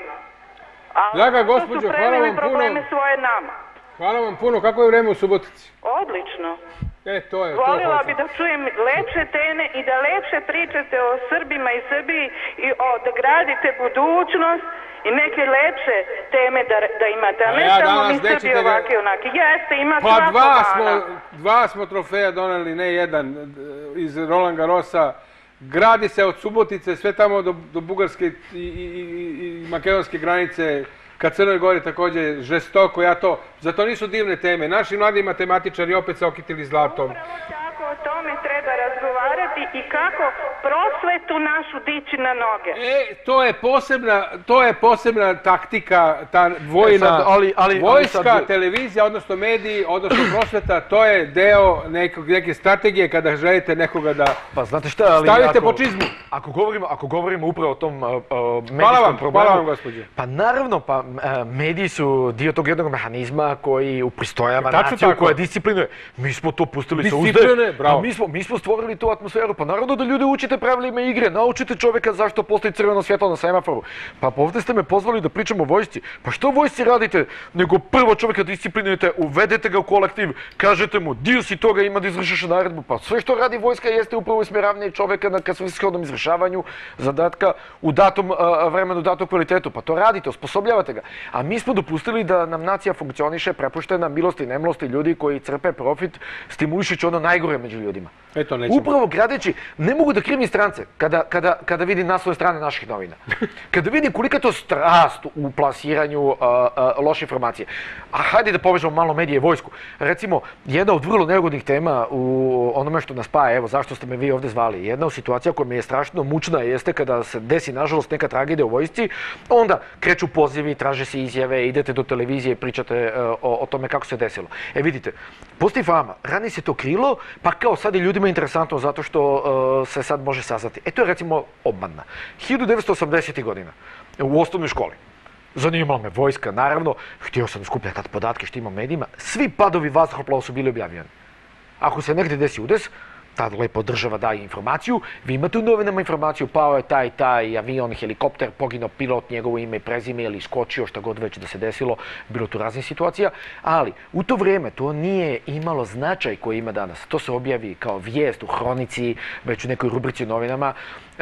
Draga gospođo, hvala vam puno. Svoje nama. Hvala vam puno. Kako je vreme u Subotici? Odlično. E, to je, to Volila bi da čujem lepše teme i da lepše pričate o Srbima i Srbiji i o, da gradite budućnost i neke lepše teme da, da imate, a ne ja samo mi Srbi ga... ovaki onaki. Jeste, ima pa svako dva mana. smo, dva smo trofeja doneli, ne jedan, iz Roland Garrosa. Gradi se od Subotice sve tamo do, do Bugarske i, i, i, i makedonske granice, ka Crnoj Gori također žestoko, ja to, zato nisu divne teme. Naši mladi matematičari opet se okitili zlatom. Upravo tako, o tome treba razgovarati i kako prosvetu našu dići na noge. E, to je posebna, to je posebna taktika, ta vojna, e sad, ali, ali, vojska, ali sad... televizija, odnosno mediji, odnosno prosveta, to je deo nekog, neke strategije kada želite nekoga da pa, znate šta, ali stavite ako, po čizmu. Ako govorimo, ako govorimo upravo o tom uh, medijskom hvala vam, problemu... Hvala vam, gospođe. Pa naravno, pa uh, mediji su dio tog jednog mehanizma koji upristojava Tačno naciju, tako. koja disciplinuje. Mi smo to pustili sa Discipline, bravo. mi smo, mi smo stvorili tu atmosferu. Pa naravno da ljude učite pravilima igre, naučite čovjeka zašto postoji crveno svjetlo na semaforu. Pa ovdje ste me pozvali da pričamo o vojsci. Pa što vojsci radite? Nego prvo čovjeka disciplinujete, uvedete ga u kolektiv, kažete mu dio si toga, ima da izvršiš naredbu. Pa sve što radi vojska jeste upravo usmjeravanje čovjeka na svrsishodnom izvršavanju zadatka u datom uh, vremenu, datom kvalitetu. Pa to radite, osposobljavate ga. A mi smo dopustili da nam nacija funkcioniše prepuštena milosti i nemilosti ljudi koji crpe profit, stimulišući ono najgore među ljudima. Eto, nećemo. Upravo gradeći, ne mogu da krivim strance kada, kada, kada vidim naslovne strane naših novina. Kada vidim kolika to strast u plasiranju uh, uh, loše informacije. A hajde da povežemo malo medije i vojsku. Recimo, jedna od vrlo neugodnih tema u onome što nas spaja, evo zašto ste me vi ovdje zvali, jedna od situacija koja mi je strašno mučna jeste kada se desi nažalost neka tragedija u vojsci, onda kreću pozivi, traže se izjave, idete do televizije i pričate uh, o, o tome kako se desilo. E vidite, postoji fama, ranije se to krilo, pa kao sad je ljudima interesantno zato što uh, se sad može saznati. E to je recimo obmana. hiljadu devetsto osamdesetih godina u osnovnoj školi. Zanimala me vojska, naravno, htio sam skupljati tad podatke što imam medijima, svi padovi vazduhoplova su bili objavljeni. Ako se negdje desi udes, tad lepo država daje informaciju, vi imate u novinama informaciju, pao je taj, taj avion, helikopter, poginuo pilot, njegovo ime i prezime ili iskočio, šta god već da se desilo, bilo tu raznih situacija, ali u to vrijeme to nije imalo značaj koji ima danas. To se objavi kao vijest u hronici, već u nekoj rubrici u novinama,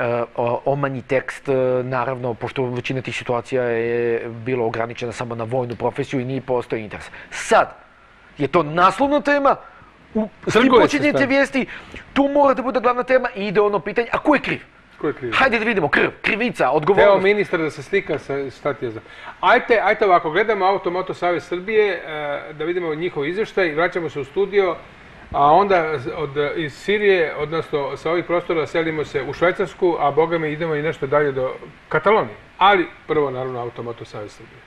omanji tekst, naravno, pošto većina tih situacija je bilo ograničena samo na vojnu profesiju i nije postoji interes. Sad je to naslovna tema, u svim počinjete vijesti, tu mora da bude glavna tema i ide ono pitanje, a ko je kriv? Ko je kriv? Hajde da vidimo, krv, krivica, odgovornost. Evo ministar da se slika sa statija. Ajte, ajte ovako, gledamo Auto Moto Savez Srbije, da vidimo njihov izvještaj, vraćamo se u studio. a onda iz Sirije, odnosno sa ovih prostora selimo se u Švajcarsku, a boga mi idemo i nešto dalje do Katalonije. Ali prvo, naravno, Automoto Savez Srbije.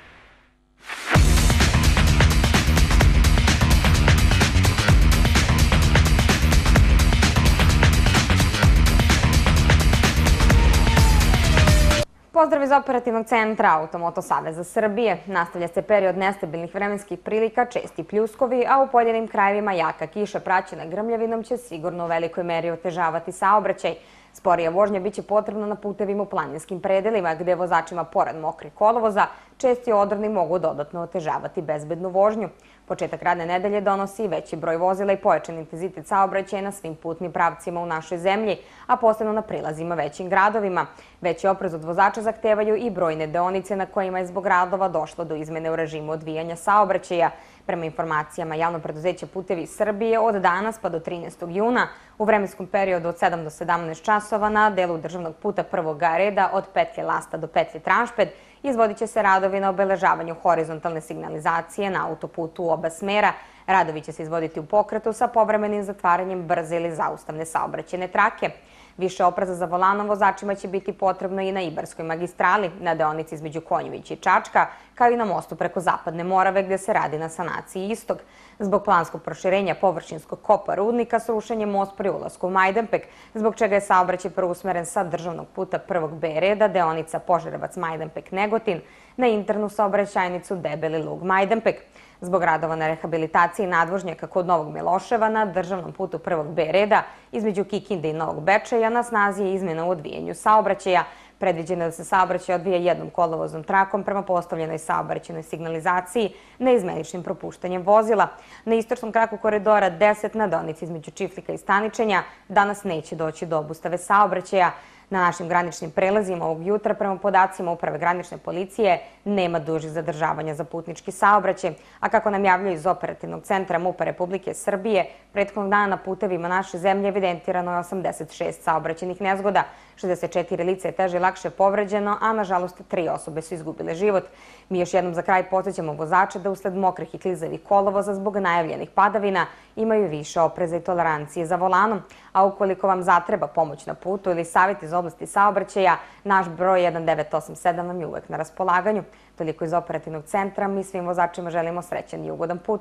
Pozdrav iz operativnog centra Automoto Saveza Srbije. Nastavlja se period nestabilnih vremenskih prilika, česti pljuskovi, a u pojedinim krajevima jaka kiša praćena grmljavinom će sigurno u velikoj meri otežavati saobraćaj. Sporija vožnja biće potrebna na putevima u planinskim predelima, gde vozačima pored mokrih kolovoza česti odroni mogu dodatno otežavati bezbednu vožnju. Početak radne nedelje donosi veći broj vozila i pojačan intenzitet saobraćaja na svim putnim pravcima u našoj zemlji, a posebno na prilazima većim gradovima. Veći oprez od vozača zahtevaju i brojne deonice na kojima je zbog radova došlo do izmene u režimu odvijanja saobraćaja. Prema informacijama Javnog preduzeća Putevi Srbije, od danas pa do trinaestog juna, u vremenskom periodu od sedam do sedamnaest časova na delu državnog puta prvog reda od petlje Lasta do petlje Tranšped izvodit će se radovi na obeležavanju horizontalne signalizacije na autoputu u oba smera. Radovi će se izvoditi u pokretu sa povremenim zatvaranjem brze ili zaustavne saobraćajne trake. Više opreza za volanom vozačima će biti potrebno i na Ibarskoj magistrali, na deonici između Konjovića i Čačka, kao i na mostu preko Zapadne Morave gde se radi na sanaciji istog. Zbog planskog proširenja površinskog kopa rudnika srušen je most pri ulasku u Majdanpek, zbog čega je saobraćaj preusmeren sa državnog puta prvog B reda, deonica Požarevac-Majdanpek-Negotin, na internu saobraćajnicu Debeli Lug-Majdanpek. Zbog radova na rehabilitaciji nadvožnjaka kod Novog Miloševa na državnom putu prvog B reda između Kikinde i Novog Bečeja na snazi je izmjena u odvijenju saobraćaja. Predviđeno je da se saobraćaj odvija jednom kolovoznom trakom prema postavljenoj saobraćajnoj signalizaciji neizmeničnim propuštanjem vozila. Na istočnom kraku koridora deset na deonici između Čiflika i Staničenja danas neće doći do obustave saobraćaja. Na našim graničnim prelazima ovog jutra, prema podacima Uprave granične policije, nema dužih zadržavanja za putnički saobraćaj, a kako nam javljaju iz operativnog centra MUP-a Republike Srbije, prethodnog dana na putevima naše zemlje evidentirano je osamdeset šest saobraćajnih nezgoda, šezdeset četiri lica je teže i lakše povređeno, a nažalost tri osobe su izgubile život. Mi još jednom za kraj podsjećamo vozače da usled mokrih i klizavih kolovoza zbog najavljenih padavina imaju više opreza i tolerancije za volanom, a ukoliko vam zatreba pomoć na putu ili savjet iz oblasti saobraćaja, naš broj jedan devet osam sedam vam je uvek na raspolaganju. Toliko iz operativnog centra, mi svim vozačima želimo srećan i ugodan put.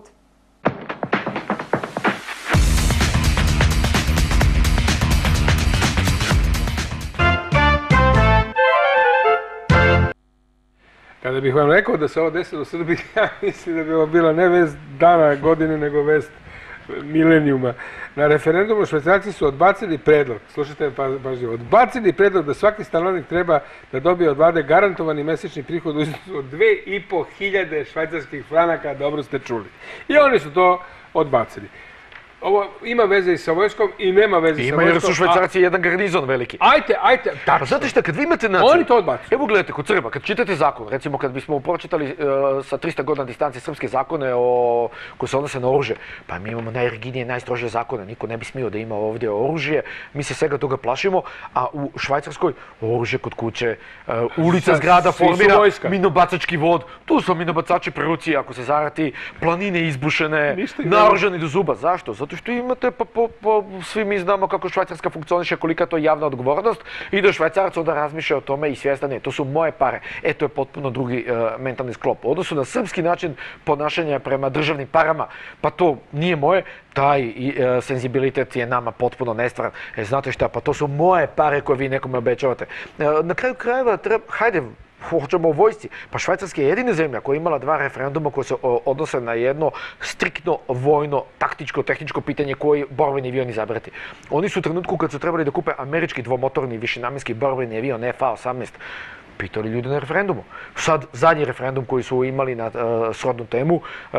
Kada bih vam rekao da se ovo desilo u Srbiji, ja mislim da bi ovo bila ne vest dana godine, nego vest milenijuma. Na referendumu Švajcarci su odbacili predlog, slušajte me pažljivo, odbacili predlog da svaki stanovnik treba da dobije od vlade garantovani mesečni prihod u iznosu od dve i po hiljade švajcarskih franaka, dobro ste čuli. I oni su to odbacili. Ovo ima veze i sa vojskom i nema veze sa vojskom. Ima jer su Švajcarci jedan garnizon veliki. Ajte, ajte, tačno. Pa znate šta, kad vi imate naciju... Oni to odbacuju. Evo gledajte, kod Srba, kad čitate zakon, recimo kad bismo pročitali sa trista godina distancije srpske zakone koje se odnose na oružje, pa mi imamo najrigidnije, najstrožije zakone, niko ne bi smio da ima ovdje oružje, mi se svega toga plašimo, a u Švajcarskoj oružje kod kuće, ulica, zgrada formira minobacački vod, tu su minobacači pri ruci ako se zarati, planine izbušene, naoružani do zuba. Zašto? Zato što imate, pa svi mi znamo kako Švajcarska funkcioniše, kolika to je javna odgovornost i da Švajcarac onda razmišlja o tome i svjestan je, to su moje pare. E, to je potpuno drugi mentalni sklop. U odnosu na srpski način ponašanja prema državnim parama, pa to nije moje, taj senzibilitet je nama potpuno nestvaran. E, znate šta, pa to su moje pare koje vi nekome obećavate. Na kraju krajeva, hajde, hoćemo o vojsci. Pa Švajcarska je jedina zemlja koja je imala dva referenduma koje se odnose na jedno striktno vojno, taktičko, tehničko pitanje koji borbeni avion izabrati. Oni su u trenutku kad su trebali da kupe američki dvomotorni višenamenski borbeni avion F A osamnaest, pitali ljudi na referendumu. Sad, zadnji referendum koji su imali na srodnu temu,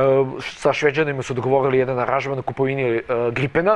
sa Šveđanima su dogovorili jedan aranžman na kupovini Gripena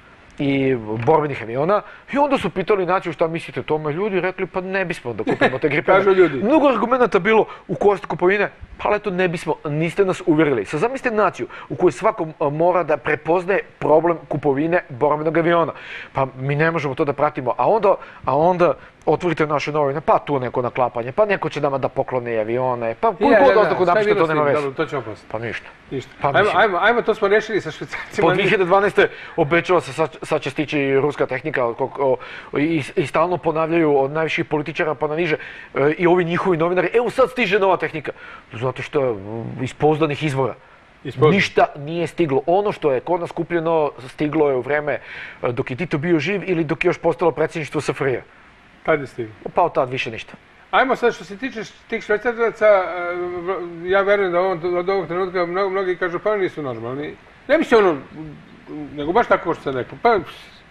i borbenih aviona i onda su pitali naciju šta mislite o tome. Ljudi rekli pa ne bismo da kupimo te Gripene. Mnogo argumenta bilo u korist kupovine, pa eto ne bismo, niste nas uvjerili. Sad zamislite naciju u kojoj svako mora da prepoznaje problem kupovine borbenog aviona. Pa mi ne možemo to da pratimo. A onda, a onda otvorite naše novine, pa tu neko naklapanje, pa neko će nama da pokloni avione, pa koji god oznaku napište, to nema veze. To ćemo poslati. Pa ništa. Ništa. Pa ajmo, ajmo, ajmo, to smo rešili sa Švicarcima. Po dvije hiljade dvanaeste. obećava se sad će stići ruska tehnika i, i stalno ponavljaju od najviših političara pa na niže i ovi njihovi novinari, evo sad stiže nova tehnika. Zato što iz pouzdanih izvora. Ništa nije stiglo. Ono što je kod nas kupljeno stiglo je u vreme dok je Tito bio živ ili dok je još postalo predsjedništvo S F R J. Tad je stiglo? Pa od tad više ništa. Ajmo sad, što se tiče tih Švajcaraca, ja verujem da od ovog trenutka mnogi kažu pa nisu normalni. Ne misli ono, nego baš tako što sam rekao. Pa,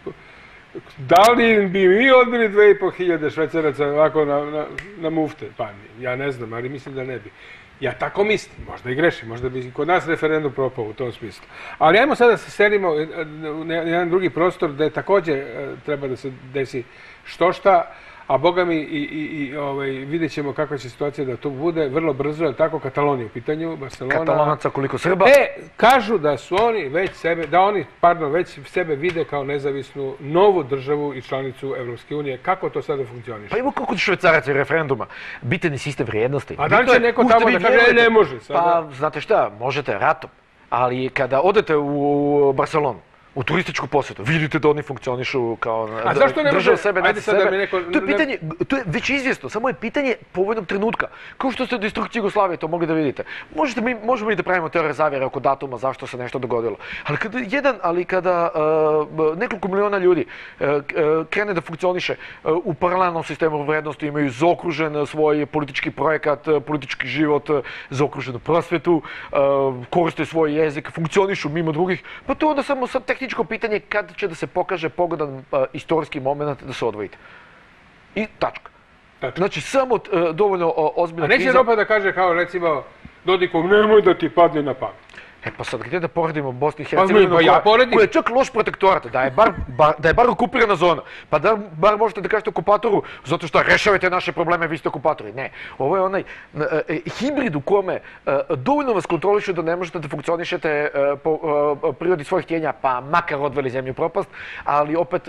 da li bi mi odbili dve i po hiljade Švajcaraca ovako na mufte? Pa ja ne znam, ali mislim da ne bi. Ja tako mislim, možda i grešim, možda bi kod nas referendum propao u tom smislu. Ali ajmo sada da se selimo u jedan drugi prostor gde također treba da se desi što šta, a boga mi i vidjet ćemo kakva će situacija da to bude vrlo brzo, je tako, Katalonija u pitanju, Barcelona. Katalonaca koliko Srba? E, kažu da su oni već sebe, da oni, pardon, već sebe vide kao nezavisnu novu državu i članicu Evropske unije. Kako to sada funkcioniše? Pa ima kako Švajcaraca i referenduma. Bitan je sistem vrijednosti. A da li će neko tamo da kaže, ne može sada? Pa, znate šta, možete ratom, ali kada odete u Barcelonu, u turističku posjetu, vidite da oni funkcionišu kao država sebe, naći sebe. To je pitanje, to je već izvjesno, samo je pitanje povoljnog trenutka. Kao što ste u destrukciji Jugoslavije to mogli da vidite. Možemo i da pravimo teorije zavjere oko datuma zašto se nešto dogodilo. Ali kada jedan, ali kada nekoliko miliona ljudi krene da funkcioniše u paralelnom sistemu vrijednosti, imaju zaokružen svoj politički projekat, politički život, zaokruženu prosvetu, koriste svoj jezik, funkcionišu mimo drugih, pa to onda samo sad tehnički pitanje kad će da se pokaže pogodan istorijski moment da se odvojite. I tačka. Znači, samo dovoljno ozbiljna kriza. A neće Evropa da kaže kao, recimo, Dodikov, nemoj da ti padne na pamet. E pa sad gdje da poredimo Bosnu i Hercegovinu koja je čak loš protektorat, da je bar okupirana zona, pa da bar možete da kažete okupatoru zato što rešavate naše probleme, vi ste okupatori. Ne, ovo je onaj hibrid u kome dovoljno vas kontrolišu da ne možete da funkcionišete po prirodi svojih htjenja, pa makar odveli zemlju u propast, ali opet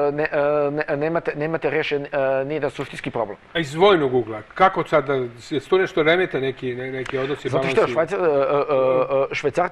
nemate rešen nijedan suštinski problem. A iz vojnog ugla, kako sad da se to nešto remete neki odnosi, balansi? Zato što Švajcarci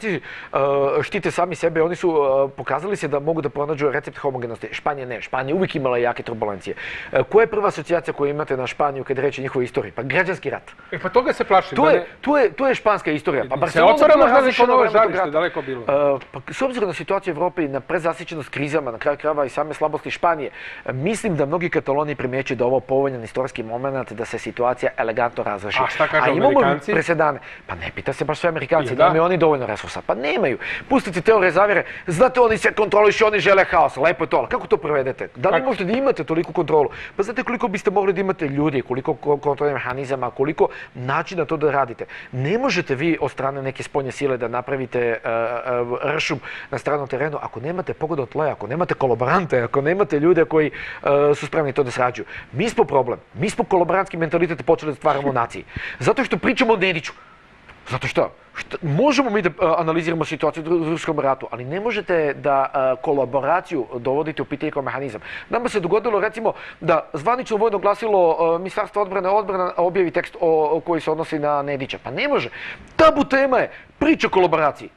štite sami sebe, oni su pokazali se da mogu da pronađu recept homogenosti. Španija ne, Španija uvijek imala jake turbulencije. Koja je prva asocijacija koju imate na Španiju kad reći njihovoj istoriji? Pa građanski rat. E pa toga se plašim. To je španska istorija. Se otvoramo za neko novo žarište, daleko bilo. S obzirom na situaciju u Evropi, na prezasićenost krizama, na kraju krajeva i same slabosti Španije, mislim da mnogi Kataloni primjećuju da je ovo povoljan istorijski moment da se situacija elegantno razreši. A šta kažu Amerikanci? Pa ne pita se baš sve Amerikanci, da imaju oni dovoljno resursa. Pa nemaju. Pustite teorije zavjere, znate oni se kontrolišu, oni žele haos, lepo je to, ali kako to provedete? Da li možete da imate toliko kontrolu? Pa znate koliko biste mogli da imate ljudi, koliko kontrolnih mehanizama, koliko načina to da radite. Ne možete vi od strane neke spoljne sile da napravite ršum na stranom terenu ako nemate pogoda od tla, ako nemate kolaborante, ako nemate ljude koji su spremni to da srađuju. Mi smo problem. Mi smo kolaborantski mentalitet počeli da stvaramo u naciji. Zato što pričamo o Nediću. Zato što? Možemo mi da analiziramo situaciju u Ruskom ratu, ali ne možete da kolaboraciju dovodite u pitanje kao mehanizam. Nama se dogodilo, recimo, da zvanično vojno glasilo Ministarstvo odbrane odbrana objavi tekst koji se odnosi na Nedića. Pa ne može. Tabu tema je priča o kolaboraciji.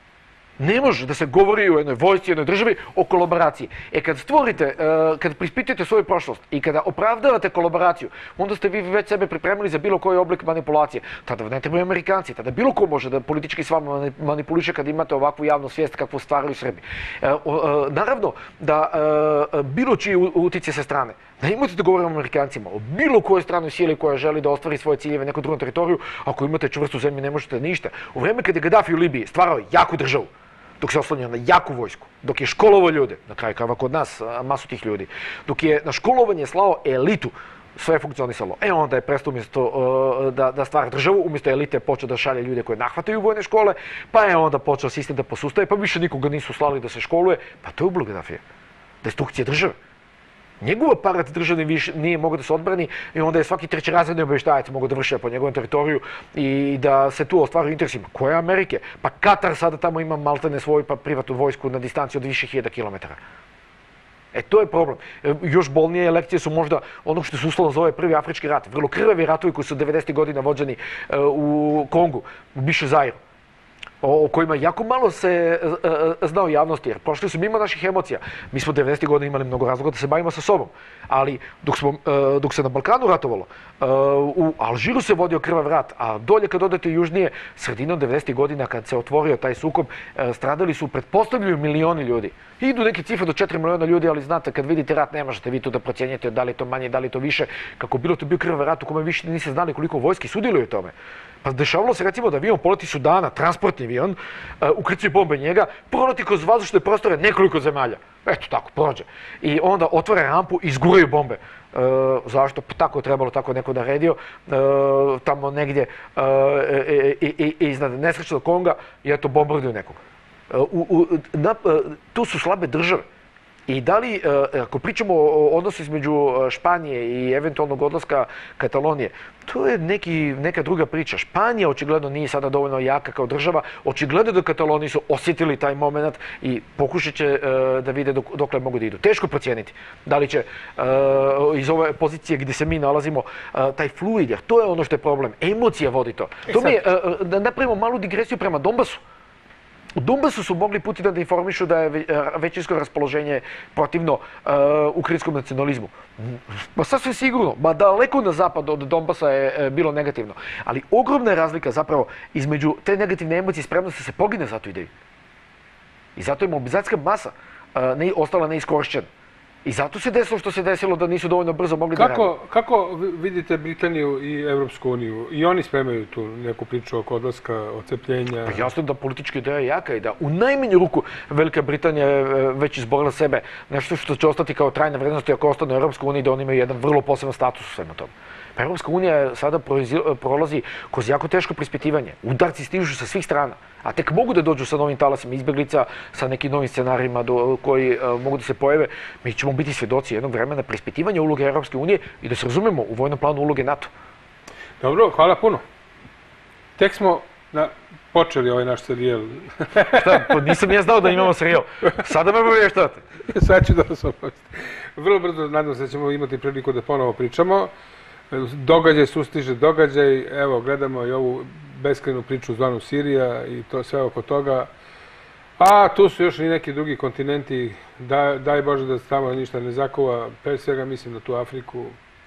Ne može da se govori o jednoj vojsci, jednoj državi o kolaboraciji. E kad stvorite, kad prispitate svoju prošlost i kada opravdavate kolaboraciju, onda ste vi već sebe pripremili za bilo koji oblik manipulacije. Tada ne trebaju Amerikanci, tada bilo ko može da politički s vama manipuliše kad imate ovakvu javnu svijest kakvu stvaraju Srbi. Naravno da bilo čiji utice sa strane, da imate da govorimo o Amerikancima, o bilo kojoj stranoj sili koja želi da ostvari svoje ciljeve nekom drugom teritoriju, ako imate čvrstu zemlju ne možete ništa. U vreme kad je Gaddafi u Libiji stvarao jaku državu, dok se oslonio na jaku vojsku, dok je školovao ljude, na kraju krajeva kod nas masu tih ljudi, dok je na školovanje slao elitu, sve je funkcionisalo. E onda je prestao umjesto da stvara državu, umjesto elite počeo da šalje ljude koje nahvataju vojne škole, pa je onda počeo sistem da posustaje, pa više nikoga nisu slali da se školuje, pa to je ubilo Gaddafija. Destrukcija države. Njegov aparat državni nije mogao da se odbrani i onda je svaki trećerazredni obavještajac mogao da vrše po njegovom teritoriju i da se tu ostvaruju interesima. Koje Amerike? Pa Katar sada tamo ima maltene svoju privatnu vojsku na distanciji od više hiljada kilometara. E, to je problem. Još bolnije lekcije su možda ono što se uslovno zove prvi afrički rat. Vrlo krvavi ratovi koji su devedesetih godina vođeni u Kongu, u bivšem Zairu, o kojima jako malo se zna u javnosti, jer prošli su mimo naših emocija. Mi smo devedesetih godina imali mnogo razloga da se bavimo sa sobom, ali dok se na Balkanu ratovalo, u Alžiru se vodio krvav rat, a dolje kad odete južnije, sredinom devedesetih godina kad se otvorio taj sukob, stradali su pretpostavljaju milioni ljudi. Idu neke cifre do četiri miliona ljudi, ali znate, kad vidite rat, ne možete vi tu da procjenjete da li je to manje, da li je to više. Kako bilo to bio krvav rat u kome više niste znali koliko vojski sudjeluje u tome. Pa dešavalo se recimo da avion poleti Sudana, transportni avion, ukrcaju bombe njega, proleti kroz vazdušne prostore nekoliko zemalja. Eto tako, prođe. I onda otvore rampu i izguraju bombe. Zašto? Tako je trebalo, tako je neko naredio. Tamo negdje iznad nesrećnog Konga i eto bombarduju nekog. Tu su slabe države. I da li, ako pričamo o odnosu između Španije i eventualnog odlaska Katalonije, to je neka druga priča. Španija očigledno nije sada dovoljno jaka kao država, očigledno da Kataloniji su osjetili taj moment i pokušat će da vide dokle mogu da idu. Teško procijeniti da li će iz ove pozicije gdje se mi nalazimo taj fluid, jer to je ono što je problem. Emocija vodi to. To mi je, da napravimo malu digresiju prema Donbasu. U Donbasu su mogli Putina da informišu da je većinsko raspoloženje protivno ukrajinskom nacionalizmu. Pa sasvim sigurno, ba daleko na zapad od Donbasa je bilo negativno. Ali ogromna je razlika zapravo između te negativne emocije i spremnosti da se pogine za tu ideju. I zato je mobilizacijska masa ostala neiskorišćena. I zato se desilo što se desilo da nisu dovoljno brzo mogli da radi. Kako vidite Britaniju i Evropsku uniju? I oni spremaju tu neku priču oko odlaska, odcepljenja? Pa jasno da politička ideja je jaka i da u najmanju ruku Velika Britanija je već izborila sebe nešto što će ostati kao trajna vrednost i ako ostane u Evropskoj uniji da oni imaju jedan vrlo poseban status u svema tome. Pa Evropska unija sada prolazi kroz jako teško preispitivanje. Udarci stižu sa svih strana, a tek mogu da dođu sa novim talasima izbjeglica, sa nekim novim scenarijima koji mogu da se pojave. Mi ćemo biti svjedoci jednog vremena preispitivanja uloge Evropske unije i da se razumemo u vojnom planu uloge NATO. Dobro, hvala puno. Tek smo počeli ovaj naš serijal. Šta, pa nisam ja znao da imamo serijal. Sada me obavještate. Sad ću da vas obavijesti. Vrlo brzo nadam se da ćemo imati priliku da ponovo pričamo. Događaj sustiže događaj, evo gledamo i ovu beskrajnu priču zvanu Sirija i to sve oko toga. A tu su još i neki drugi kontinenti, daj Bože da se tamo ništa ne zakuva, pre svega mislim na tu Afriku,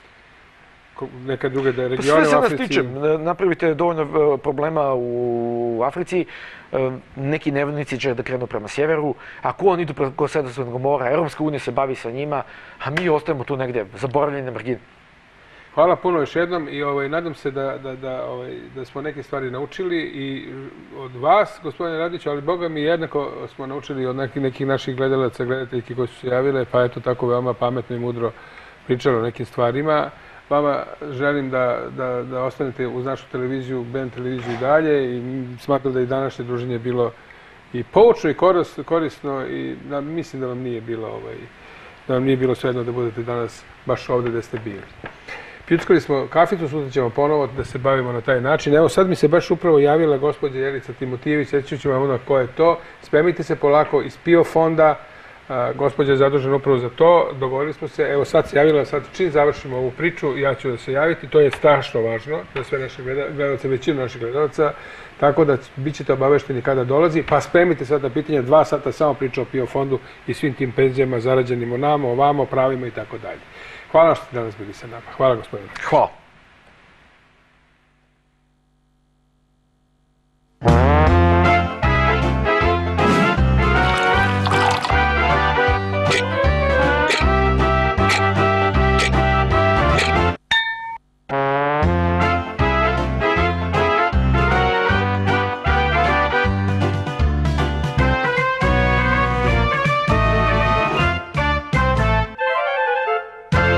neka druga regione u Africi. Sve se nas tiče, napravite dovoljno problema u Africi, neki nevjernici će da krenu prema sjeveru, ako oni idu preko Sredozemnog mora, Evropska unija se bavi sa njima, a mi ostajemo tu negdje, zaboravljeni na margini. Hvala puno još jednom i nadam se da smo neke stvari naučili i od vas, gospodine Radiću, ali Boga mi jednako smo naučili od nekih naših gledalaca, gledateljki koji su se javile, pa eto tako veoma pametno i mudro pričali o nekim stvarima. Vama želim da ostanete uz našu televiziju, B N televiziju i dalje i smatram da i današnje druženje je bilo i poučno i korisno i mislim da vam nije bilo da vam nije bilo svejedno da budete danas baš ovdje gdje ste bili. Pičkali smo kaficu, sutra ćemo ponovo da se bavimo na taj način. Evo sad mi se baš upravo javila gospođa Jelica Timotijević, reći ću vam onda ko je to. Spremite se polako iz PIO fonda, gospođa je zadužena upravo za to, dogovorili smo se, evo sad se javila, sad čim završimo ovu priču, ja ću da se javiti, to je strašno važno za sve naše gledalce, većinu naših gledalaca, tako da bit ćete obavešteni kada dolazi, pa spremite sada pitanja, dva sata samo priča o PIO fondu i svim tim penzijama zarađenim o nama, ovamo, pravima i tako dalje. Hvala što ste danas bili sa nama. Hvala gospodine. Hvala.